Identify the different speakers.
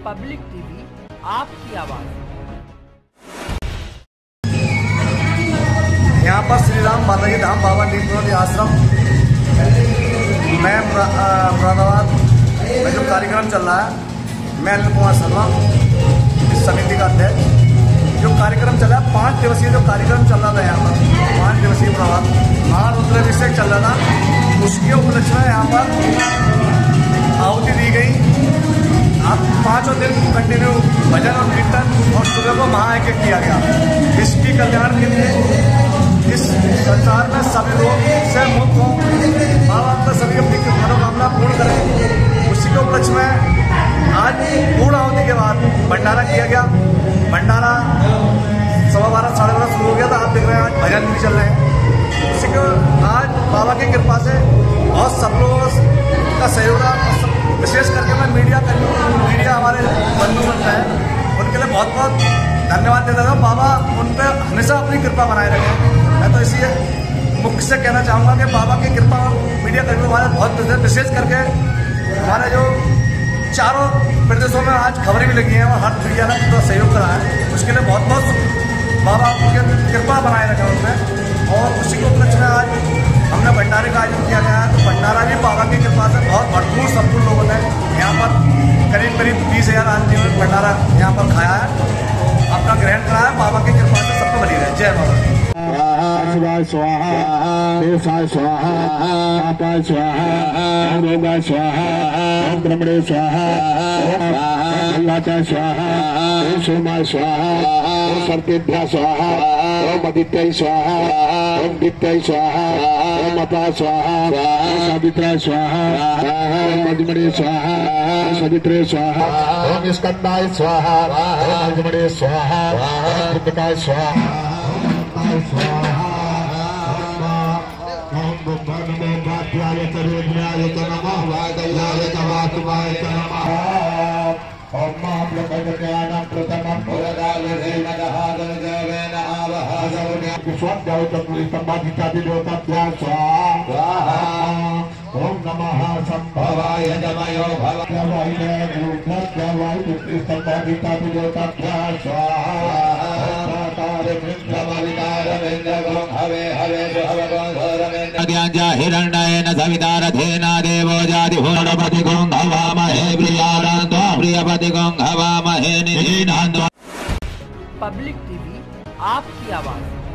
Speaker 1: Public TV, आपकी आवाज़।
Speaker 2: यहाँ पर श्री राम माताजी धाम बाबा नीमकरोली आश्रम में मुरादाबाद में जो कार्यक्रम चल रहा है, मैं अनिल कुमार शर्मा इस समिति का अध्यक्ष। जो कार्यक्रम चल रहा है 5 दिवसीय जो कार्यक्रम चल रहा था यहाँ पर 5 दिवसीय मुरादाबाद महारुद्राभिषेक चल रहा था, उसके उपलक्ष्य में यहाँ पर आहुति दी गई। अब 5 दिन कंटिन्यू भजन और कीर्तन और सुबह को महायज्ञ किया गया। इसकी कल्याण के लिए इस संसार में सभी लोग से मुक्त हों, बाबा अपना सभी अपनी मनोकामना पूर्ण करें। उसी के उपलक्ष्य में आज पूर्ण आहुति के बाद भंडारा किया गया। भंडारा 12:15 साढ़े 12 शुरू हो गया था। आप देख रहे हैं आज भजन भी चल रहे हैं। उसी को आज बाबा की कृपा से और सब लोगों का सहयोग रहा। विशेष करके मैं मीडिया हमारे बंधु बनता है, उनके लिए बहुत बहुत धन्यवाद देता था। बाबा उन पर हमेशा अपनी कृपा बनाए रखें। मैं तो इसी मुख्य से कहना चाहूँगा कि बाबा की कृपा मीडिया कर्मी हमारे बहुत विशेष करके हमारे जो चारों प्रदेशों में आज खबरें भी लगी हैं और हर मीडिया ने तो सहयोग करा है, उसके लिए बहुत बहुत बाबा की कृपा बनाए रखें उनमें। और उसी को उपलक्ष्य में आज हमने भंडारे का आयोजन किया गया है। तो भंडारा भी बाबा की कृपा से बहुत भरपूर संपूर्ण लोगों ने यहाँ पर करीब 20,000 आदमी ने भंडारा यहाँ पर खाया है, अपना ग्रहण कराया। बाबा की कृपा से सबको बनी रहे। जय बाबा।
Speaker 3: शिवाय स्वाहा, देवाय स्वाहा, पापाय स्वाहा, रोगाय स्वाहा, ओम ब्रह्मणे स्वाहा, अल्लाह स्वाहा, ओम सोमाय स्वाहा, ओम सर्पेभ्यः स्वाहा, ओम आदित्याय स्वाहा, ओम दित्याय स्वाहा, ओम अपाय स्वाहा, ओम सावित्राय स्वाहा, ओम मधुमणे स्वाहा, ओम सवित्रे स्वाहा, ओम स्कंदाय स्वाहा, ओम मधुमणे स्वाहा, ओम कृतकाय स्वाहा, स्वाहा। ओम बुद्धाय वाक्याय सर्वज्ञाय नमः, वादयाय वासुवाय नमः। ओम महाप्रज्ञानं प्रथमं पुरदालसेन दहादनजवेन आवहादवने स्वद्यवतपुरी संबाधितादिदेवताभ्यां स्वाहा। ओम नमः संभवाय नमयो भवाय गुरुभ्यां पुत्री संबाधितादिदेवताभ्यां स्वाहा।
Speaker 4: हिरण्येन सवितारथेन देवो जाति भूरपति गोंघवामहे प्रियानंदो प्रियपति गोंघवामहे निधीनांदो।
Speaker 1: पब्लिक टीवी, आपकी आवाज़।